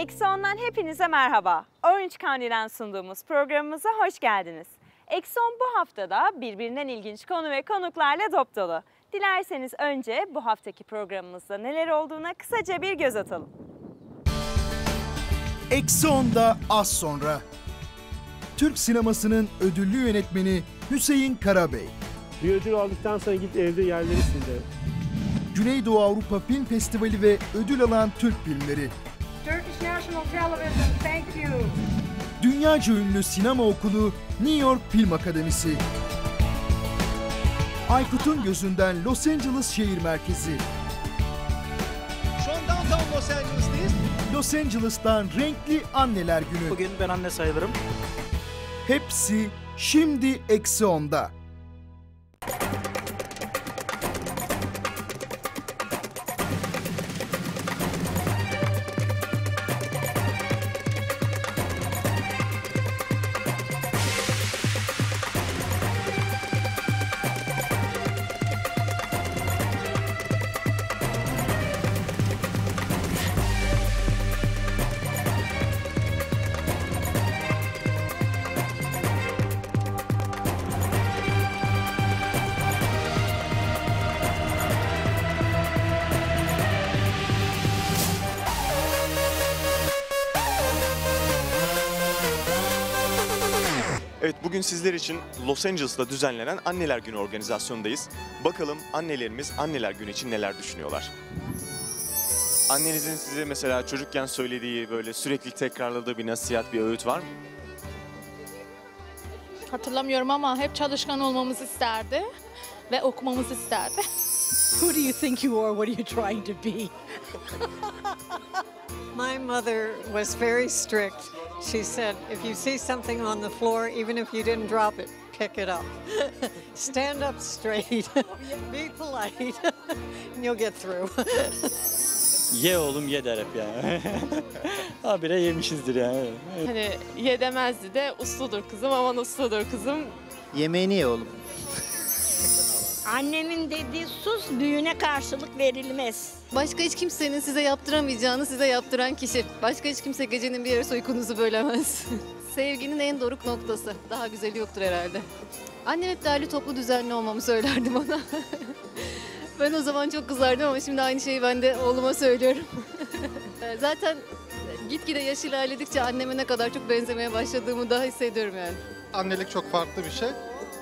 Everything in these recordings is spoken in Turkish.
Eksi 10'dan hepinize merhaba. Orange County'den sunduğumuz programımıza hoş geldiniz. Eksi 10 bu haftada birbirinden ilginç konu ve konuklarla dop dolu. Dilerseniz önce bu haftaki programımızda neler olduğuna kısaca bir göz atalım. Eksi 10'da az sonra. Türk sinemasının ödüllü yönetmeni Hüseyin Karabey. Bir ödül aldıktan sonra git evde yerleri sil de. Güneydoğu Avrupa Film Festivali ve ödül alan Türk filmleri. Turkish National Television, thank you. Dünyaca ünlü sinema okulu New York Film Akademisi. Aykut'un gözünden Los Angeles şehir merkezi. Şu an downtown Los Angeles'tayız. Los Angeles'tan renkli anneler günü. Bugün ben anne sayılırım. Hepsi şimdi Eksi 10'da. Evet, bugün sizler için Los Angeles'ta düzenlenen Anneler Günü organizasyondayız. Bakalım annelerimiz Anneler Günü için neler düşünüyorlar? Annenizin size mesela çocukken söylediği, böyle sürekli tekrarladığı bir nasihat, bir öğüt var mı? Hatırlamıyorum ama hep çalışkan olmamızı isterdi ve okumamızı isterdi. Who do you think you are? What are you trying to be? My mother was very strict. She said, if you see something on the floor, even if you didn't drop it, pick it up. Stand up straight, be polite, and you'll get through. Ye oğlum ye der hep yani. Habire yemişizdir yani. Hani ye demezdi de usludur kızım, aman usludur kızım. Yemeğini ye oğlum. Annemin dediği sus büyüğüne karşılık verilmez. Başka hiç kimsenin size yaptıramayacağını size yaptıran kişi. Başka hiç kimse gecenin bir yarısı uykunuzu bölemez. Sevginin en doruk noktası. Daha güzeli yoktur herhalde. Annem hep derli toplu düzenli olmamı söylerdi bana. Ben o zaman çok kızardım ama şimdi aynı şeyi ben de oğluma söylüyorum. Zaten gitgide yaş ilerledikçe anneme ne kadar çok benzemeye başladığımı daha hissediyorum yani. Annelik çok farklı bir şey.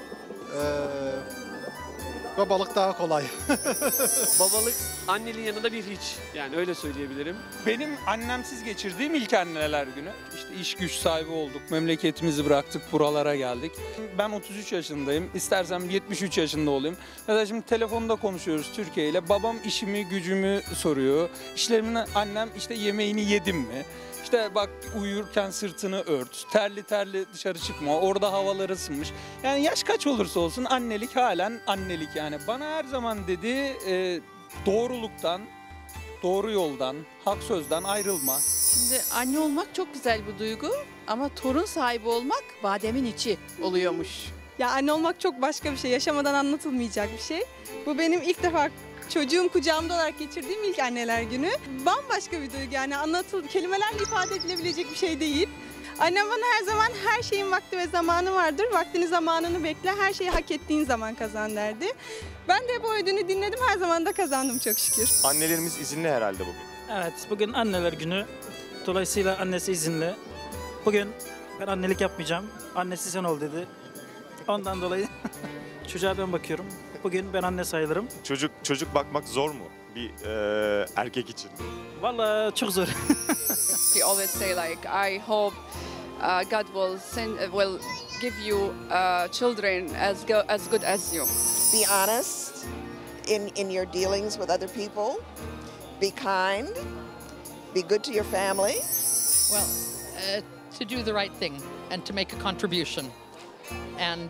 Babalık daha kolay. Babalık anneliğin yanında bir hiç. Yani öyle söyleyebilirim. Benim annemsiz geçirdiğim ilk anneler günü. İşte iş güç sahibi olduk, memleketimizi bıraktık, buralara geldik. Ben 33 yaşındayım, istersem 73 yaşında olayım. Mesela şimdi telefonda konuşuyoruz Türkiye ile. Babam işimi, gücümü soruyor. İşlerimin annem işte yemeğini yedim mi? İşte bak uyurken sırtını ört, terli terli dışarı çıkma, orada havalar ısınmış. Yani yaş kaç olursa olsun annelik halen annelik yani. Bana her zaman dedi doğruluktan, doğru yoldan, hak sözden ayrılma. Şimdi anne olmak çok güzel bir duygu ama torun sahibi olmak bademin içi oluyormuş. Ya anne olmak çok başka bir şey, yaşamadan anlatılmayacak bir şey. Bu benim ilk defa çocuğum kucağımda olarak geçirdiğim ilk anneler günü. Bambaşka bir duygu yani kelimelerle ifade edilebilecek bir şey değil. Annem bana her zaman her şeyin vakti ve zamanı vardır. Vaktini zamanını bekle, her şeyi hak ettiğin zaman kazan derdi. Ben de bu ödülü dinledim, her zaman da kazandım çok şükür. Annelerimiz izinli herhalde bugün. Evet, bugün anneler günü. Dolayısıyla annesi izinli. Bugün ben annelik yapmayacağım. Annesi sen ol dedi. Ondan dolayı çocuğa ben bakıyorum. Bugün ben anne sayılırım. Çocuk bakmak zor mu bir erkek için? Vallahi çok zor. We always say like I hope God will give you children as good as you. Be honest in your dealings with other people. Be kind. Be good to your family. Well, to do the right thing and to make a contribution and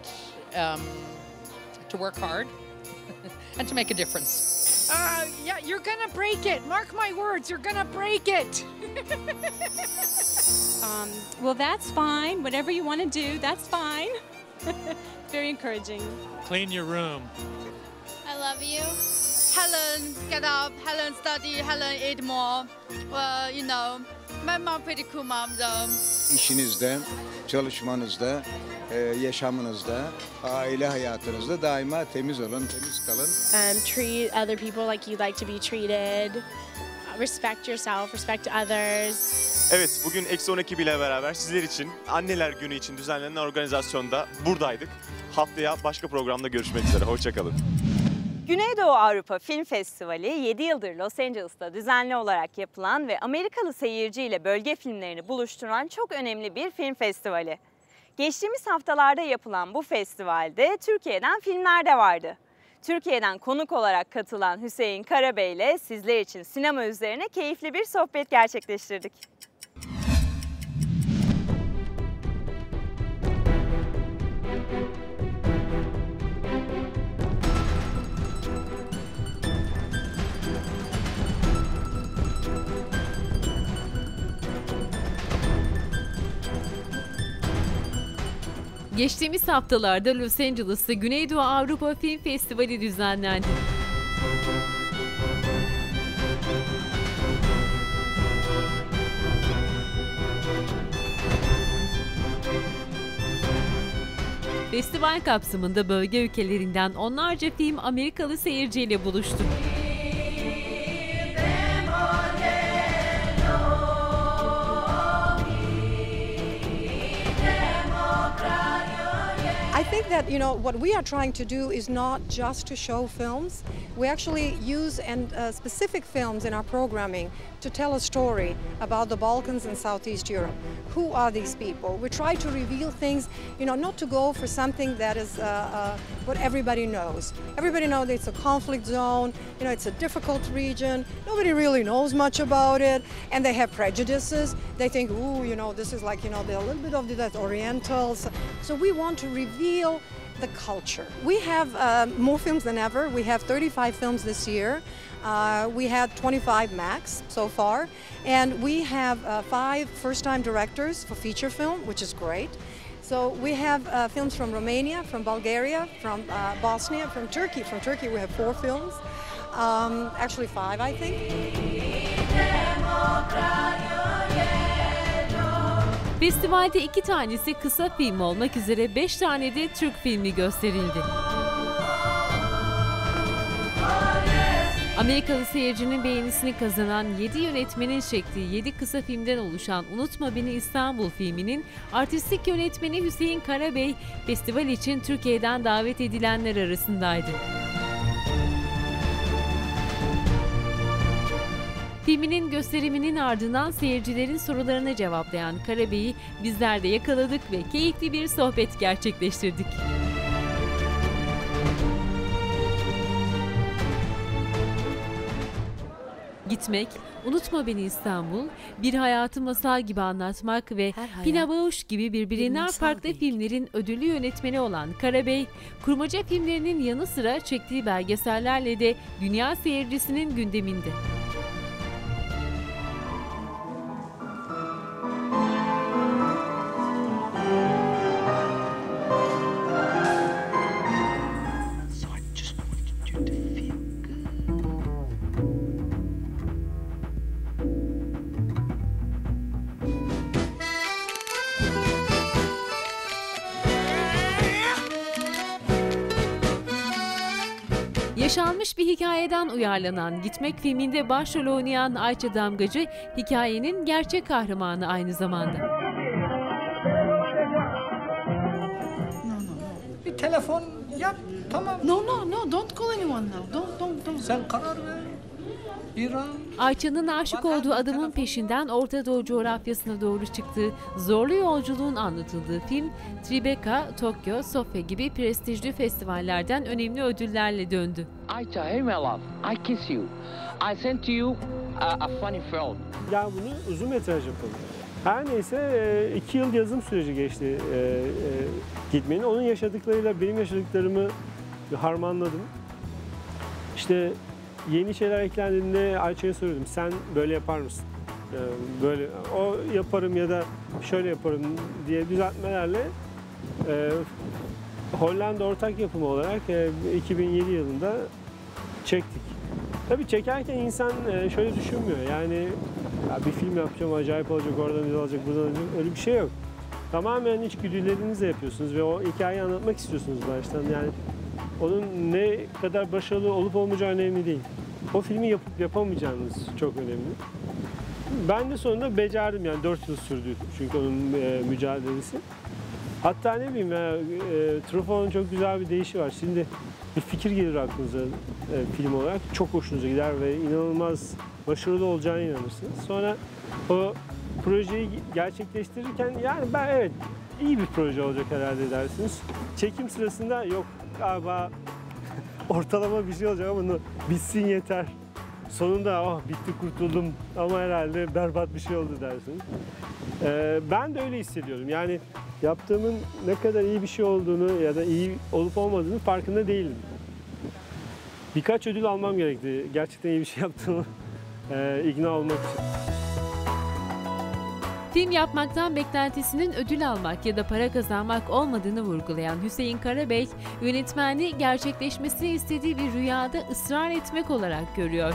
to work hard and to make a difference. Yeah, you're gonna break it. Mark my words, you're gonna break it. Well, that's fine. Whatever you want to do, that's fine. Very encouraging. Clean your room. I love you. Helen, get up. Helen, study. Helen, eat more. Well, memnun kumamdam. İşinizde, çalışmanızda, yaşamınızda, aile hayatınızda daima temiz olun, temiz kalın. Treat other people like you'd like to be treated. Respect yourself, respect others. Evet, bugün Eksi 10 ekibiyle beraber sizler için Anneler Günü için düzenlenen organizasyonda buradaydık. Haftaya başka programda görüşmek üzere. Hoşçakalın. Güneydoğu Avrupa Film Festivali 7 yıldır Los Angeles'ta düzenli olarak yapılan ve Amerikalı seyirciyle bölge filmlerini buluşturan çok önemli bir film festivali. Geçtiğimiz haftalarda yapılan bu festivalde Türkiye'den filmler de vardı. Türkiye'den konuk olarak katılan Hüseyin Karabey ile sizler için sinema üzerine keyifli bir sohbet gerçekleştirdik. Geçtiğimiz haftalarda Los Angeles'ta Güneydoğu Avrupa Film Festivali düzenlendi. Festival kapsamında bölge ülkelerinden onlarca film Amerikalı seyirciyle buluştu. I think that, you know, what we are trying to do is not just to show films. We actually use specific films in our programming to tell a story about the Balkans and Southeast Europe. Who are these people? We try to reveal things, you know, not to go for something that is what everybody knows. Everybody knows it's a conflict zone, you know, it's a difficult region. Nobody really knows much about it, and they have prejudices. They think, ooh, you know, this is like, you know, a little bit of that Orientals. So we want to reveal the culture. We have more films than ever. We have 35 films this year. We had 25 max so far, and we have 5 first-time directors for feature film, which is great. So we have films from Romania, from Bulgaria, from Bosnia, from Turkey. From Turkey we have 4 films, actually 5 I think. Festivalde 2 tanesi kısa film olmak üzere 5 tane de Türk filmi gösterildi. Amerikalı seyircinin beğenisini kazanan 7 yönetmenin çektiği 7 kısa filmden oluşan Unutma Beni İstanbul filminin artistik yönetmeni Hüseyin Karabey, festival için Türkiye'den davet edilenler arasındaydı. Filminin gösteriminin ardından seyircilerin sorularına cevaplayan Karabey'i bizler de yakaladık ve keyifli bir sohbet gerçekleştirdik. Gitmek, Unutma Beni İstanbul, Bir Hayatı Masal gibi anlatmak ve Pina Bausch gibi birbirinden farklı filmlerin ödüllü yönetmeni olan Karabey, kurmaca filmlerinin yanı sıra çektiği belgesellerle de dünya seyircisinin gündeminde. Yaşanmış bir hikayeden uyarlanan Gitmek filminde başrol oynayan Ayça Damgacı, hikayenin gerçek kahramanı aynı zamanda. Bir telefon yap, tamam. No, don't call anyone now. Don't. Sen karar ver. İran. Ayça'nın aşık olduğu adamın peşinden Orta Doğu coğrafyasına doğru çıktığı zorlu yolculuğun anlatıldığı film, Tribeca, Tokyo, Sofya gibi prestijli festivallerden önemli ödüllerle döndü. Ayça, hey my love, I kiss you. I sent to you a funny film. Ya bunu uzun metraj yapalım. Her neyse 2 yıl yazım süreci geçti Gitmenin. Onun yaşadıklarıyla benim yaşadıklarımı harmanladım. İşte yeni şeyler eklendiğinde Ayça'ya soruyordum. Sen böyle yapar mısın? Böyle o yaparım ya da şöyle yaparım diye düzeltmelerle Hollanda ortak yapımı olarak 2007 yılında çektik. Tabii çekerken insan şöyle düşünmüyor. Yani ya bir film yapacağım, acayip olacak, oradan alacak, buradan alacak. Öyle bir şey yok. Tamamen içgüdülerinizle yapıyorsunuz ve o hikayeyi anlatmak istiyorsunuz baştan. Yani onun ne kadar başarılı olup olmayacağı önemli değil. O filmi yapıp yapamayacağınız çok önemli. Ben de sonunda becerdim, yani 4 yıl sürdü çünkü onun mücadelesi. Hatta ne bileyim Truffaut'un çok güzel bir deyişi var. Şimdi bir fikir gelir aklınıza film olarak, çok hoşunuza gider ve inanılmaz başarılı olacağına inanırsınız. Sonra o projeyi gerçekleştirirken yani ben evet iyi bir proje olacak herhalde dersiniz. Çekim sırasında yok galiba ortalama bir şey olacak ama bitsin yeter. Sonunda oh bitti kurtuldum ama herhalde berbat bir şey oldu dersiniz. Ben de öyle hissediyorum. Yani yaptığımın ne kadar iyi bir şey olduğunu ya da iyi olup olmadığını farkında değilim. Birkaç ödül almam gerekti. Gerçekten iyi bir şey yaptığımı ikna olmak için. Film yapmaktan beklentisinin ödül almak ya da para kazanmak olmadığını vurgulayan Hüseyin Karabey, yönetmenliği gerçekleşmesini istediği bir rüyada ısrar etmek olarak görüyor.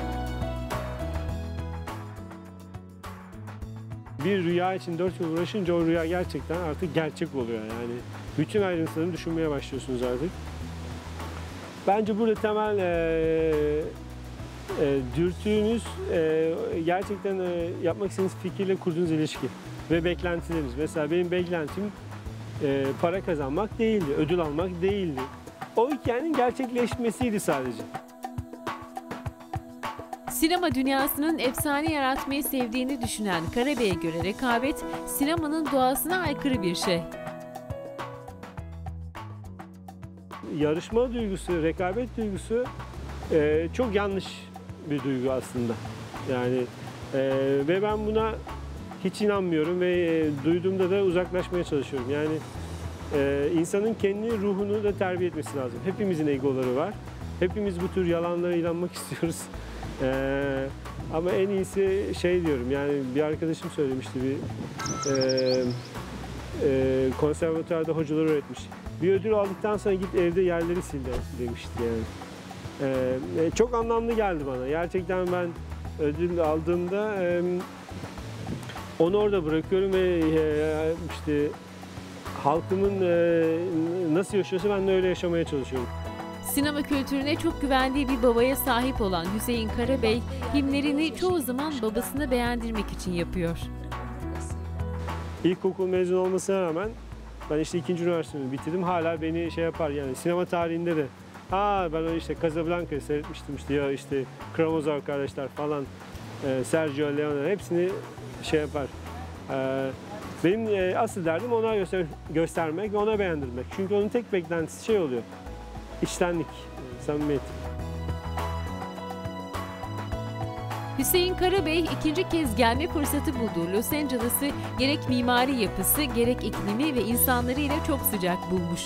Bir rüya için 4 yıl uğraşınca o rüya gerçekten artık gerçek oluyor yani. Bütün ayrıntılarını düşünmeye başlıyorsunuz artık. Bence burada temel dürtünüz gerçekten yapmak istediğiniz fikirle kurduğunuz ilişki ve beklentileriniz. Mesela benim beklentim para kazanmak değildi, ödül almak değildi. O hikayenin gerçekleşmesiydi sadece. Sinema dünyasının efsane yaratmayı sevdiğini düşünen Karabey'e göre rekabet, sinemanın doğasına aykırı bir şey. Yarışma duygusu, rekabet duygusu çok yanlış bir duygu aslında. Yani ve ben buna hiç inanmıyorum ve duyduğumda da uzaklaşmaya çalışıyorum. Yani insanın kendi ruhunu da terbiye etmesi lazım. Hepimizin egoları var. Hepimiz bu tür yalanlara inanmak istiyoruz. Ama en iyisi şey diyorum, yani bir arkadaşım söylemişti, bir konservatuvarda hocalar öğretmiş. Bir ödül aldıktan sonra git evde yerleri sil demişti yani. Çok anlamlı geldi bana. Gerçekten ben ödül aldığımda onu orada bırakıyorum ve işte halkımın nasıl yaşıyorsa ben de öyle yaşamaya çalışıyorum. Sinema kültürüne çok güvendiği bir babaya sahip olan Hüseyin Karabey, filmlerini çoğu zaman babasını beğendirmek için yapıyor. İlkokul mezun olmasına rağmen ben işte 2. üniversitemi bitirdim. Hala beni şey yapar yani sinema tarihinde de. Ben işte Casablanca'yı seyretmiştim işte, ya işte Karamazov kardeşler falan, Sergio Leone, hepsini şey yapar. Benim asıl derdim ona göstermek ve ona beğendirmek. Çünkü onun tek beklentisi şey oluyor. İçtenlik, samimiyet. Hüseyin Karabey ikinci kez gelme fırsatı bulduğu Los Angeles'ı gerek mimari yapısı, gerek iklimi ve insanlarıyla çok sıcak bulmuş.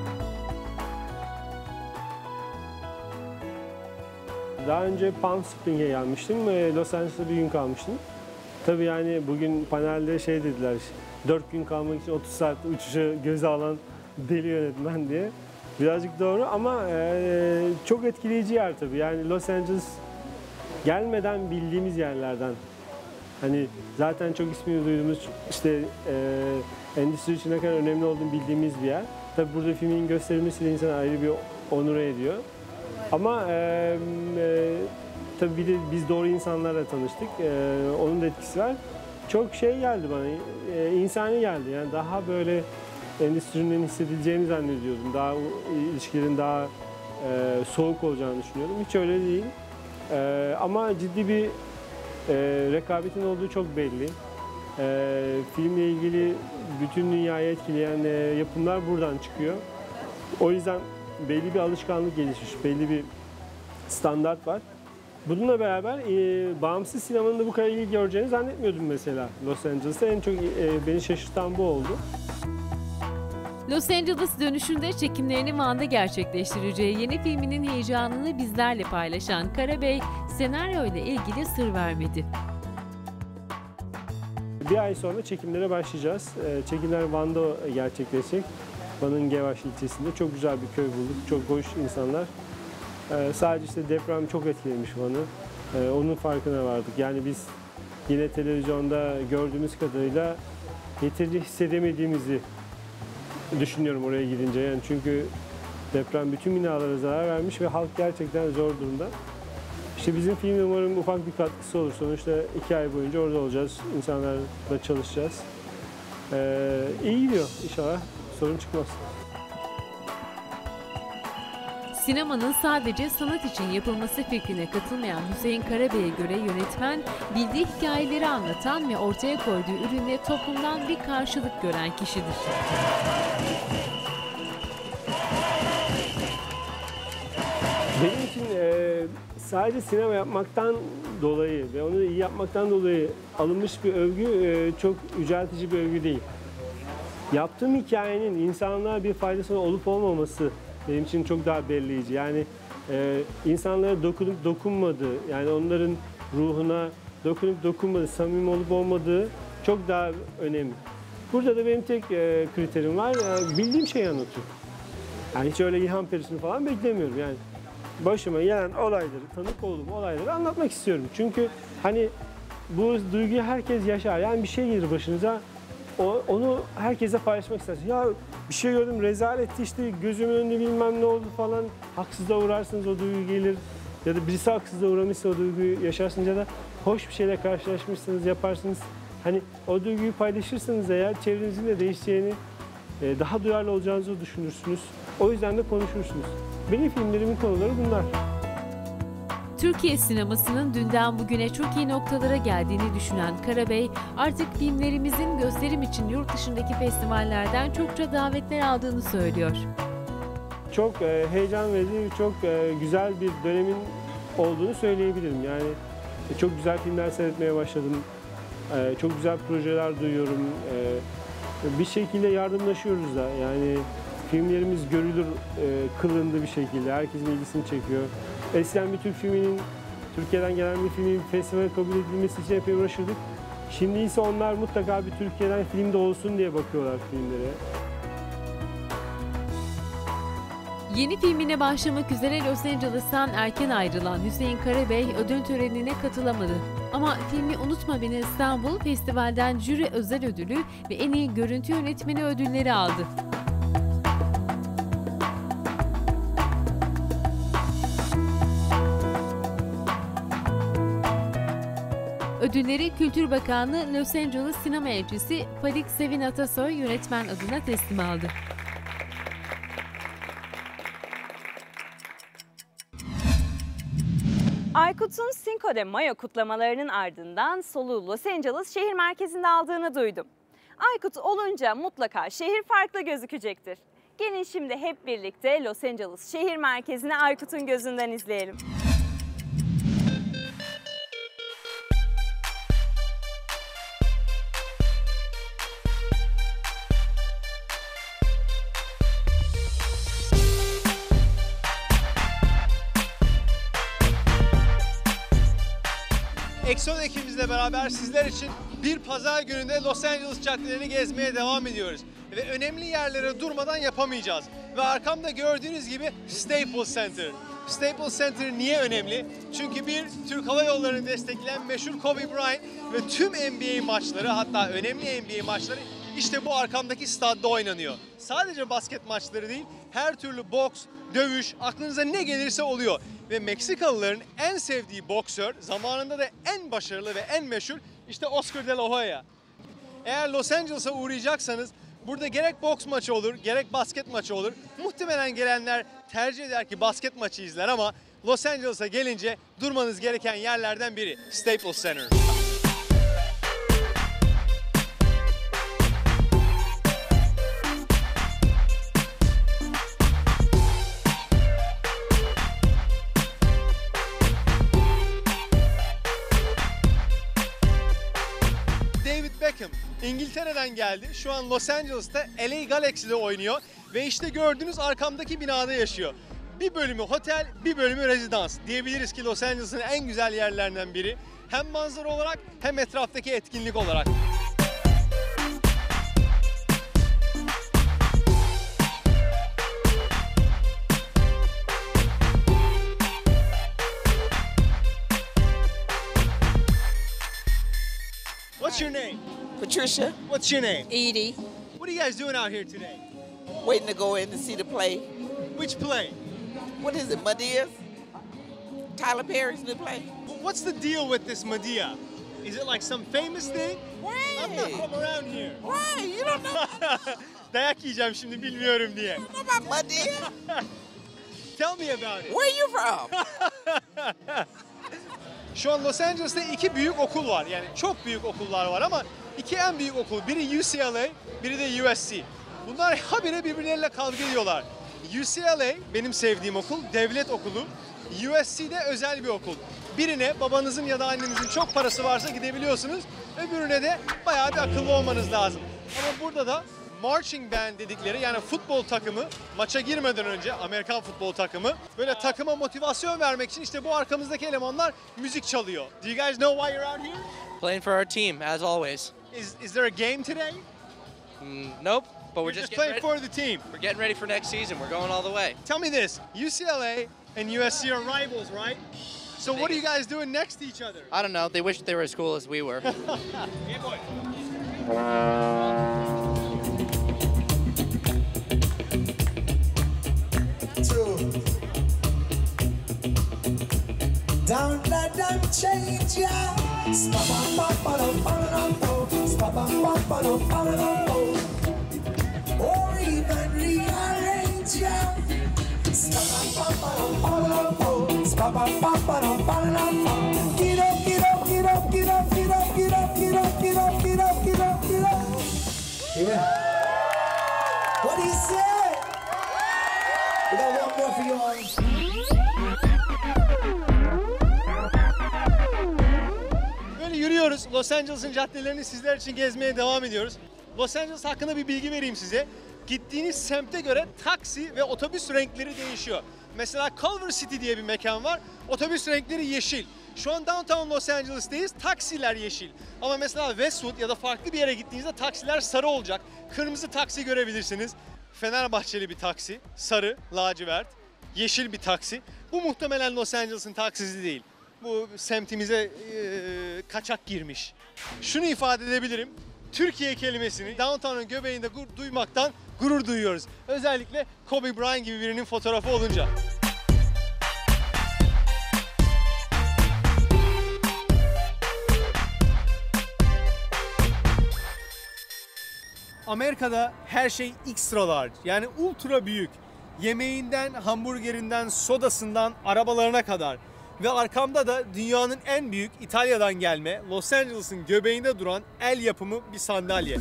Daha önce Palm Springs gelmiştim. Los Angeles'ta bir gün kalmıştım. Tabii yani bugün panelde şey dediler, 4 gün kalmak için 30 saat uçuşu göze alan deli yönetmen diye. Birazcık doğru ama çok etkileyici yer tabii. Yani Los Angeles gelmeden bildiğimiz yerlerden. Hani zaten çok ismini duyduğumuz, işte endüstri için ne kadar önemli olduğunu bildiğimiz bir yer. Tabii burada filmin gösterilmesi de insanı ayrı bir onur ediyor. Ama tabii bir de biz doğru insanlarla tanıştık. Onun da etkisi var. Çok şey geldi bana, insani geldi. Yani daha böyle endüstrinin hissedileceğini zannediyordum. Daha ilişkilerin daha soğuk olacağını düşünüyordum. Hiç öyle değil. Ama ciddi bir rekabetin olduğu çok belli. Filmle ilgili bütün dünyayı etkileyen yapımlar buradan çıkıyor. O yüzden belli bir alışkanlık gelişmiş, belli bir standart var. Bununla beraber bağımsız sinemanın da bu kadar ilgi göreceğini zannetmiyordum mesela Los Angeles'ta. En çok beni şaşırtan bu oldu. Los Angeles dönüşünde çekimlerini Van'da gerçekleştireceği yeni filminin heyecanını bizlerle paylaşan Karabey, senaryo ile ilgili sır vermedi. Bir ay sonra çekimlere başlayacağız. Çekimler Van'da gerçekleşecek. Van'ın Gevaş ilçesinde çok güzel bir köy bulduk. Çok hoş insanlar. Sadece işte deprem çok etkilemiş Van'ı. Onun farkına vardık. Yani biz yine televizyonda gördüğümüz kadarıyla yeterince hissedemediğimizi düşünüyorum oraya gidince. Yani çünkü deprem bütün binalara zarar vermiş ve halk gerçekten zor durumda. İşte bizim film umarım ufak bir katkısı olur. Sonuçta 2 ay boyunca orada olacağız. İnsanlarla çalışacağız. İyi gidiyor inşallah. Sorun çıkmaz. Sinemanın sadece sanat için yapılması fikrine katılmayan Hüseyin Karabey'e göre yönetmen, bildiği hikayeleri anlatan ve ortaya koyduğu ürünle toplumdan bir karşılık gören kişidir. Benim için sadece sinema yapmaktan dolayı ve onu iyi yapmaktan dolayı alınmış bir övgü çok yüceltici bir övgü değil. Yaptığım hikayenin insanlığa bir faydası olup olmaması benim için çok daha belirleyici. Yani insanlara dokunup dokunmadığı, yani onların ruhuna dokunup dokunmadığı, samimi olup olmadığı çok daha önemli. Burada da benim tek kriterim var, bildiğim şeyi anlatıyorum. Yani hiç öyle ilham perisini falan beklemiyorum. Yani başıma gelen olayları, tanık olduğum olayları anlatmak istiyorum. Çünkü hani bu duyguyu herkes yaşar. Yani bir şey gelir başınıza, onu herkese paylaşmak istersiniz. Ya bir şey gördüm, rezaletti işte, gözümün önünde bilmem ne oldu falan. Haksızlığa uğrarsınız, o duygu gelir. Ya da birisi haksızlığa uğramışsa o duyguyu yaşarsınız ya da hoş bir şeyle karşılaşmışsınız, yaparsınız. Hani o duyguyu paylaşırsanız eğer çevrenizin de değişeceğini, daha duyarlı olacağınızı düşünürsünüz. O yüzden de konuşursunuz. Benim filmlerimin konuları bunlar. Türkiye sinemasının dünden bugüne çok iyi noktalara geldiğini düşünen Karabey, artık filmlerimizin gösterim için yurt dışındaki festivallerden çokça davetler aldığını söylüyor. Çok heyecan verici, çok güzel bir dönemin olduğunu söyleyebilirim. Yani çok güzel filmler seyretmeye başladım. Çok güzel projeler duyuyorum. Bir şekilde yardımlaşıyoruz da. Yani filmlerimiz görülür kılındı bir şekilde. Herkesin ilgisini çekiyor. Eskiden bir Türk filminin, Türkiye'den gelen bir filmin festivale kabul edilmesi için epey uğraşırdık. Şimdi ise onlar mutlaka bir Türkiye'den film de olsun diye bakıyorlar filmlere. Yeni filmine başlamak üzere Los Angeles'tan erken ayrılan Hüseyin Karabey ödül törenine katılamadı. Ama filmi Unutma Beni İstanbul Festival'den jüri özel ödülü ve en iyi görüntü yönetmeni ödülleri aldı. Ödülleri Kültür Bakanlığı Los Angeles Sinema Elçisi Fadik Sevin Atasoy yönetmen adına teslim aldı. Aykut'un Cinco de Mayo kutlamalarının ardından soluğu Los Angeles şehir merkezinde aldığını duydum. Aykut olunca mutlaka şehir farklı gözükecektir. Gelin şimdi hep birlikte Los Angeles şehir merkezini Aykut'un gözünden izleyelim. Exxon ekibimizle beraber sizler için bir pazar gününde Los Angeles caddelerini gezmeye devam ediyoruz. Ve önemli yerlere durmadan yapamayacağız. Ve arkamda gördüğünüz gibi Staples Center. Staples Center niye önemli? Çünkü bir, Türk Hava Yolları'nı destekleyen meşhur Kobe Bryant ve tüm NBA maçları, hatta önemli NBA maçları işte bu arkamdaki stadda oynanıyor. Sadece basket maçları değil, her türlü boks, dövüş, aklınıza ne gelirse oluyor. Ve Meksikalıların en sevdiği boksör, zamanında da en başarılı ve en meşhur işte Oscar de la Hoya. Eğer Los Angeles'a uğrayacaksanız burada gerek boks maçı olur, gerek basket maçı olur. Muhtemelen gelenler tercih eder ki basket maçı izler ama Los Angeles'a gelince durmanız gereken yerlerden biri Staples Center. Beckham İngiltere'den geldi. Şu an Los Angeles'ta LA Galaxy'de oynuyor ve işte gördüğünüz arkamdaki binada yaşıyor. Bir bölümü otel, bir bölümü rezidans. Diyebiliriz ki Los Angeles'ın en güzel yerlerinden biri. Hem manzara olarak hem etraftaki etkinlik olarak. What's your name? Patricia. What's your name? Edie. What are you guys doing out here today? Waiting to go in to see the play. Which play? What is it, Medea's? Tyler Perry's new play. What's the deal with this Medea? Is it like some famous thing? I'm not from around here. Why? You don't know. Dayak yiyeceğim şimdi bilmiyorum diye. You know about Medea? Tell me about it. Where you from? Şu an Los Angeles'ta iki büyük okul var. Yani çok büyük okullar var ama iki en büyük okul. Biri UCLA, biri de USC. Bunlar habire birbirleriyle kavga ediyorlar. UCLA benim sevdiğim okul, devlet okulu. USC de özel bir okul. Birine babanızın ya da annenizin çok parası varsa gidebiliyorsunuz. Öbürüne de bayağı bir akıllı olmanız lazım. Ama burada da marching band dedikleri yani futbol takımı maça girmeden önce Amerikan futbol takımı böyle takıma motivasyon vermek için işte bu arkamızdaki elemanlar müzik çalıyor. Do you guys know why you're out here? Playing for our team, as always. Is there a game today? Nope, but we're You're just getting playing ready. for the team. We're getting ready for next season. We're going all the way. Tell me this, UCLA and USC are rivals, right? So what are you guys doing next to each other? I don't know. They wish they were as cool as we were. Yeah, boy. Don't let them change ya. Or even rearrange ya. Get up, get up, get up, get up, get up, get up, get up, get up, get up, get up, get up. Yeah. What do you say? We got one more for y'all. Böyle yürüyoruz. Los Angeles'ın caddelerini sizler için gezmeye devam ediyoruz. Los Angeles hakkında bir bilgi vereyim size. Gittiğiniz semte göre taksi ve otobüs renkleri değişiyor. Mesela Culver City diye bir mekan var. Otobüs renkleri yeşil. Şu an Downtown Los Angeles'tayız. Taksiler yeşil. Ama mesela Westwood ya da farklı bir yere gittiğinizde taksiler sarı olacak. Kırmızı taksi görebilirsiniz. Fenerbahçeli bir taksi. Sarı, lacivert. Yeşil bir taksi. Bu muhtemelen Los Angeles'ın taksisi değil. Bu semtimize kaçak girmiş. Şunu ifade edebilirim. Türkiye kelimesini Downtown'un göbeğinde duymaktan gurur duyuyoruz. Özellikle Kobe Bryant gibi birinin fotoğrafı olunca. Amerika'da her şey extra large, yani ultra büyük. Yemeğinden, hamburgerinden, sodasından, arabalarına kadar. Ve arkamda da dünyanın en büyük İtalya'dan gelme, Los Angeles'ın göbeğinde duran el yapımı bir sandalye.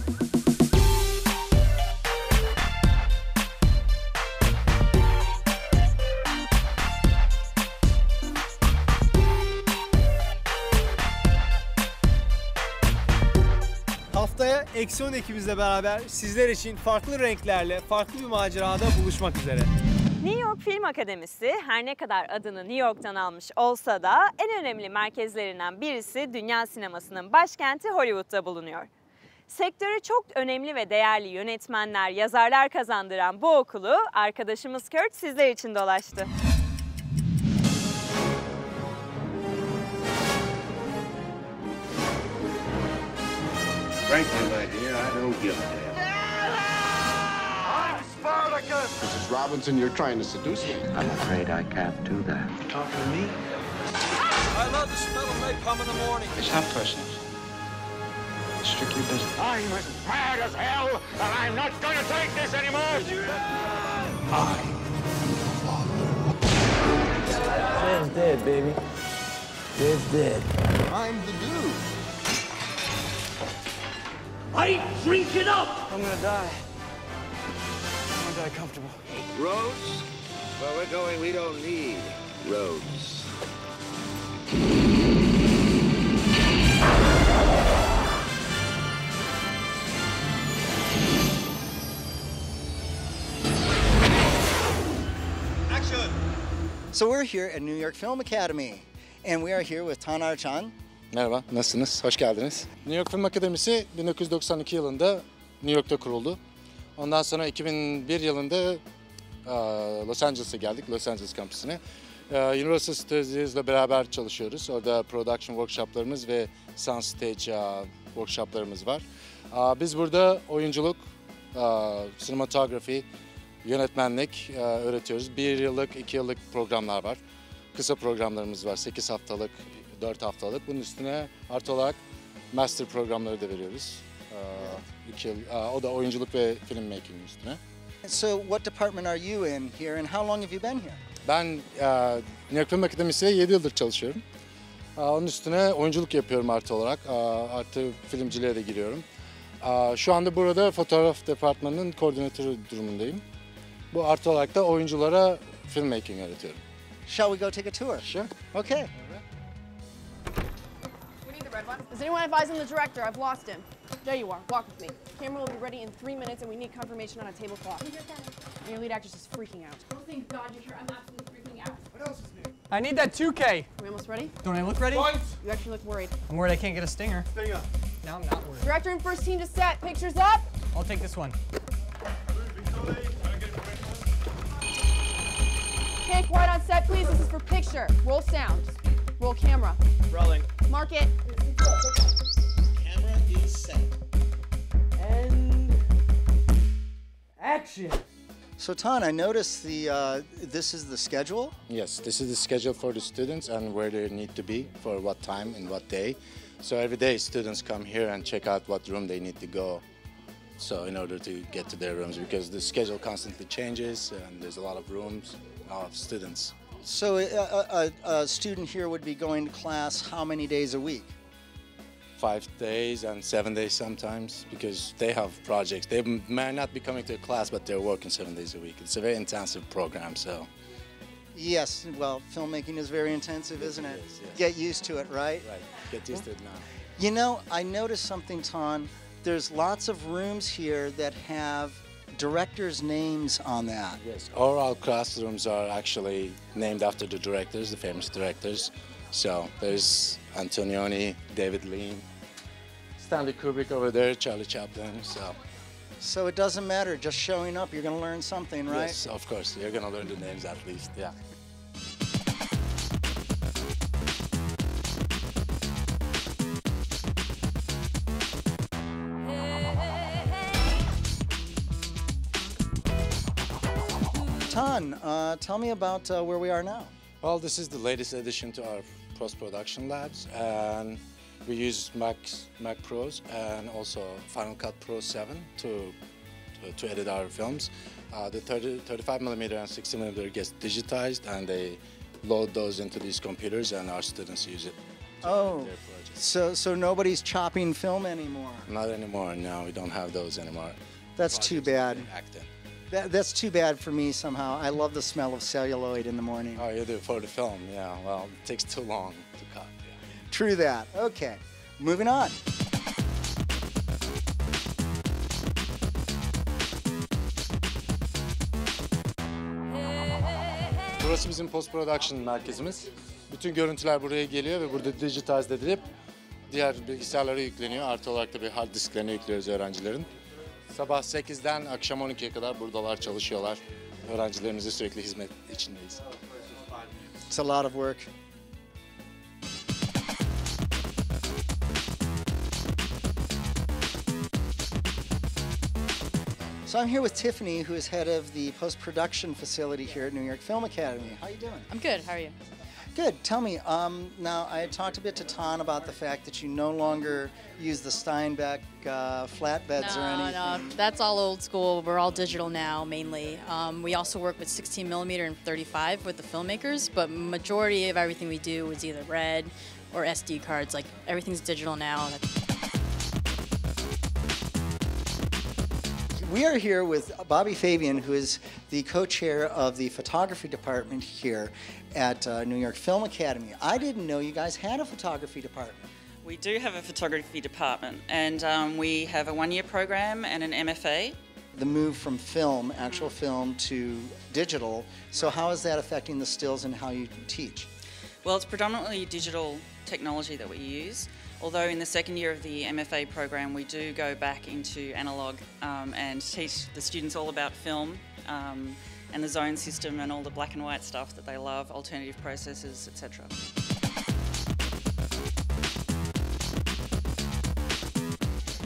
Haftaya Eksi ekibimizle beraber sizler için farklı renklerle, farklı bir macerada buluşmak üzere. New York Film Akademisi her ne kadar adını New York'tan almış olsa da en önemli merkezlerinden birisi dünya sinemasının başkenti Hollywood'da bulunuyor. Sektöre çok önemli ve değerli yönetmenler, yazarlar kazandıran bu okulu arkadaşımız Kurt sizler için dolaştı. Frankly, my dear, I don't give a damn. I'm Spartacus! Mrs. Robinson, you're trying to seduce me. I'm afraid I can't do that. You talking to me? I love the smell of napalm in the morning. It's not personal. It's strictly business. I'm as mad as hell, and I'm not going to take this anymore! Sam's dead, baby. Sam's dead. I'm the dude. I ain't drinking up! I'm gonna die. I'm gonna die comfortable. Roads? Where we're going, we don't need roads. Action! So we're here at New York Film Academy, and we are here with Taner Chan. Merhaba, nasılsınız? Hoş geldiniz. New York Film Akademisi 1992 yılında New York'ta kuruldu. Ondan sonra 2001 yılında Los Angeles'a geldik, Los Angeles kampüsüne. Universal Studios'la beraber çalışıyoruz. Orada production workshoplarımız ve soundstage workshoplarımız var. Biz burada oyunculuk, sinematografi, yönetmenlik öğretiyoruz. 1 yıllık, 2 yıllık programlar var. Kısa programlarımız var. 8 haftalık, 4 haftalık. Bunun üstüne artı olarak master programları da veriyoruz. 2 yıl, o da oyunculuk ve filmmaking üstüne. So what department are you in here and how long have you been here? Ben New York Film Akademisi'ne 7 yıldır çalışıyorum. Onun üstüne oyunculuk yapıyorum artı olarak. Artı filmciliğe de giriyorum. Şu anda burada fotoğraf departmanının koordinatörü durumundayım. Bu artı olarak da oyunculara filmmaking öğretiyorum. Shall we go take a tour? Sure. Okay. We need the red one. Is anyone advising the director? I've lost him. There you are. Walk with me. Camera will be ready in 3 minutes and we need confirmation on a tablecloth. And your lead actress is freaking out. Oh, thank God you're here. I'm absolutely freaking out. What else is new? I need that 2K. Are we almost ready? Don't I look ready? You actually look worried. I'm worried I can't get a stinger. Stinger. Now I'm not worried. Director and first team to set. Pictures up. I'll take this one. Okay, quiet on set, please. This is for picture. Roll sound. Roll camera. Rolling. Mark it. Camera is set. And action. So Tan, I noticed this is the schedule. Yes, this is the schedule for the students and where they need to be for what time and what day. So every day students come here and check out what room they need to go. So in order to get to their rooms, because the schedule constantly changes and there's a lot of rooms of students. So a student here would be going to class how many days a week? 5 days and 7 days sometimes, because they have projects. They may not be coming to a class, but they're working 7 days a week. It's a very intensive program, so. Yes, well, filmmaking is very intensive, isn't it? Yes, yes. Get used to it, right? Right, get used to it now. You know, I noticed something, Tan. There's lots of rooms here that have directors' names on that. Yes, all our classrooms are actually named after the directors, the famous directors. So there's Antonioni, David Lean, Stanley Kubrick over there, Charlie Chaplin, so. So it doesn't matter, just showing up, you're going to learn something, right? Yes, of course, you're going to learn the names at least, yeah. Tan, tell me about where we are now. Well, this is the latest addition to our post-production labs, and we use Mac Pros and also Final Cut Pro 7 to edit our films. The 35mm and 60mm gets digitized, and they load those into these computers, and our students use it. Oh, so nobody's chopping film anymore? Not anymore, no, we don't have those anymore. That's too bad. Acting. That's too bad for me somehow. I love the smell of celluloid in the morning. Oh, you do for the film, yeah. Well, it takes too long to cut. Yeah. True that. Okay, moving on. Burası bizim post-production merkezimiz. Bütün görüntüler buraya geliyor ve burada digitize edilip diğer bilgisayarlara yükleniyor. Artı olarak da bir hard disklerine yüklüyoruz öğrencilerin. Sabah 8'den akşam 12'ye kadar buradalar, çalışıyorlar. Öğrencilerimize sürekli hizmet içindeyiz. It's a lot of work. So I'm here with Tiffany, who is head of the post-production facility here at New York Film Academy. How are you doing? I'm good. How are you? Good. Tell me, now I had talked a bit to Tan about the fact that you no longer use the Steinbeck flatbeds or anything. No, that's all old school. We're all digital now, mainly. We also work with 16mm and 35 with the filmmakers, but majority of everything we do is either RED or SD cards. Like, everything's digital now. We are here with Bobby Fabian, who is the co-chair of the photography department here at New York Film Academy. I didn't know you guys had a photography department. We do have a photography department, and we have a 1-year program and an MFA. The move from film, actual film, to digital, so how is that affecting the stills and how you teach? Well, it's predominantly digital technology that we use. Although in the second year of the MFA program, we do go back into analog and teach the students all about film and the zone system and all the black and white stuff that they love, alternative processes, etc.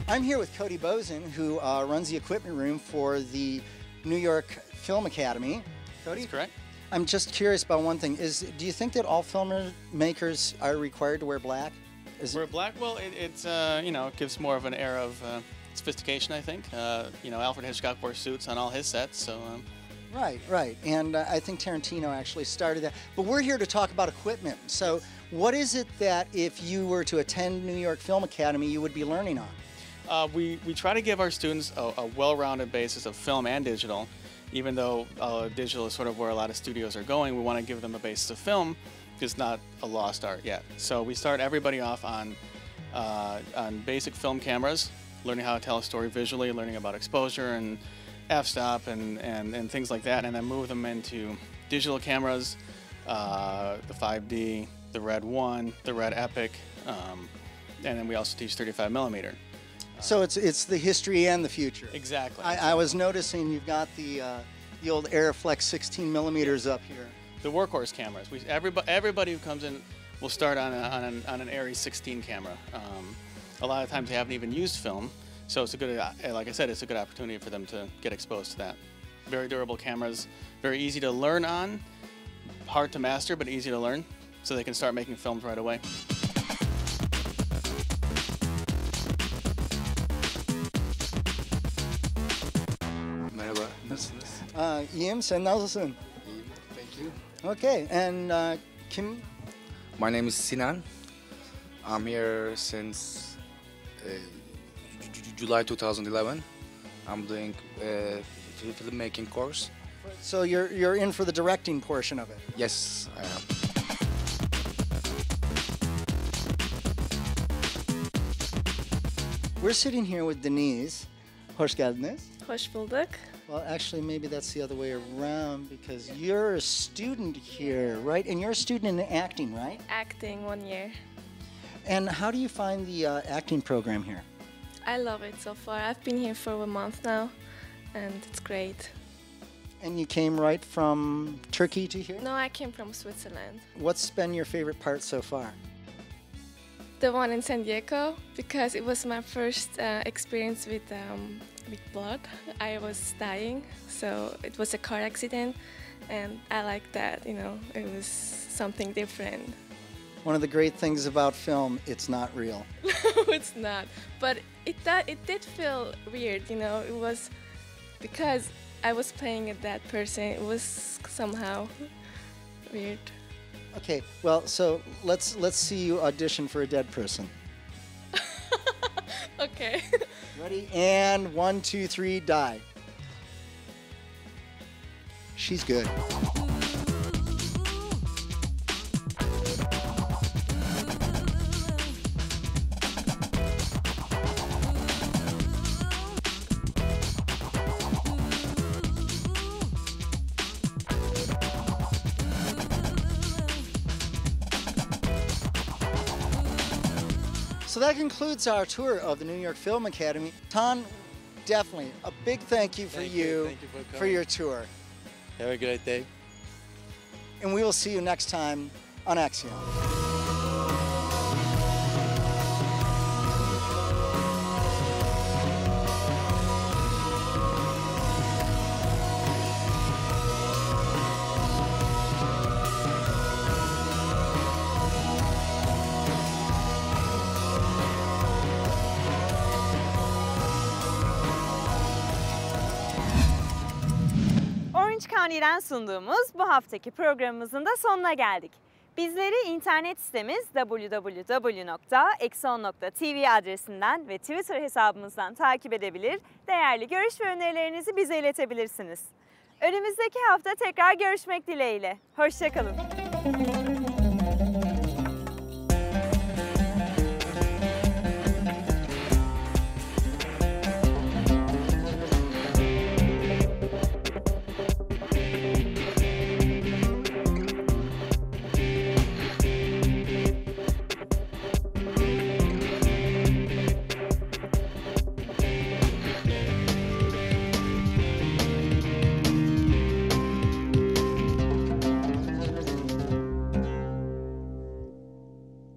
I'm here with Cody Bozen, who runs the equipment room for the New York Film Academy. Cody? That's correct. I'm just curious about one thing. Do you think that all filmmakers are required to wear black? Wear black? Well, it gives more of an air of sophistication, I think. Alfred Hitchcock wore suits on all his sets, so... Right. And I think Tarantino actually started that. But we're here to talk about equipment. So what is it that if you were to attend New York Film Academy, you would be learning on? We try to give our students a well-rounded basis of film and digital. Even though digital is sort of where a lot of studios are going, we want to give them a basis of film, because it's not a lost art yet. So we start everybody off on basic film cameras, learning how to tell a story visually, learning about exposure and f-stop and things like that, and then move them into digital cameras, the 5D, the Red 1, the Red Epic, and then we also teach 35 millimeter. So it's the history and the future. Exactly. I was noticing you've got the old Aeroflex 16 millimeters up here. The workhorse cameras. Everybody who comes in will start on an Aries 16 camera. A lot of times they haven't even used film, so it's a good, like I said, it's a good opportunity for them to get exposed to that. Very durable cameras, very easy to learn on, hard to master but easy to learn, so they can start making films right away. Merhaba, nasılsınız? İyiyim, sen nasılsın? İyiyim, thank you. Okay, and Kim? My name is Sinan. I'm here since July 2011. I'm doing a filmmaking course. So you're in for the directing portion of it? Yes, I am. We're sitting here with Denise. Hoş geldiniz. Hoş bulduk. Well, actually, maybe that's the other way around, because you're a student here, right? And you're a student in acting, right? Acting 1 year. And how do you find the acting program here? I love it so far. I've been here for a month now, and it's great. And you came right from Turkey to here? No, I came from Switzerland. What's been your favorite part so far? The one in San Diego, because it was my first experience with blood. I was dying, so it was a car accident, and I liked that, it was something different. One of the great things about film, it's not real. No, it's not. But it did feel weird, it was because I was playing that person, it was somehow weird. Okay, well, so let's see you audition for a dead person. Okay. Ready? And 1, 2, 3, die. She's good. So that concludes our tour of the New York Film Academy. Tan, definitely a big thank you for for your tour. Have a great day. And we will see you next time on Axiom. Orange County'den sunduğumuz bu haftaki programımızın da sonuna geldik. Bizleri internet sitemiz www.exon.tv adresinden ve Twitter hesabımızdan takip edebilir, değerli görüş ve önerilerinizi bize iletebilirsiniz. Önümüzdeki hafta tekrar görüşmek dileğiyle. Hoşça kalın.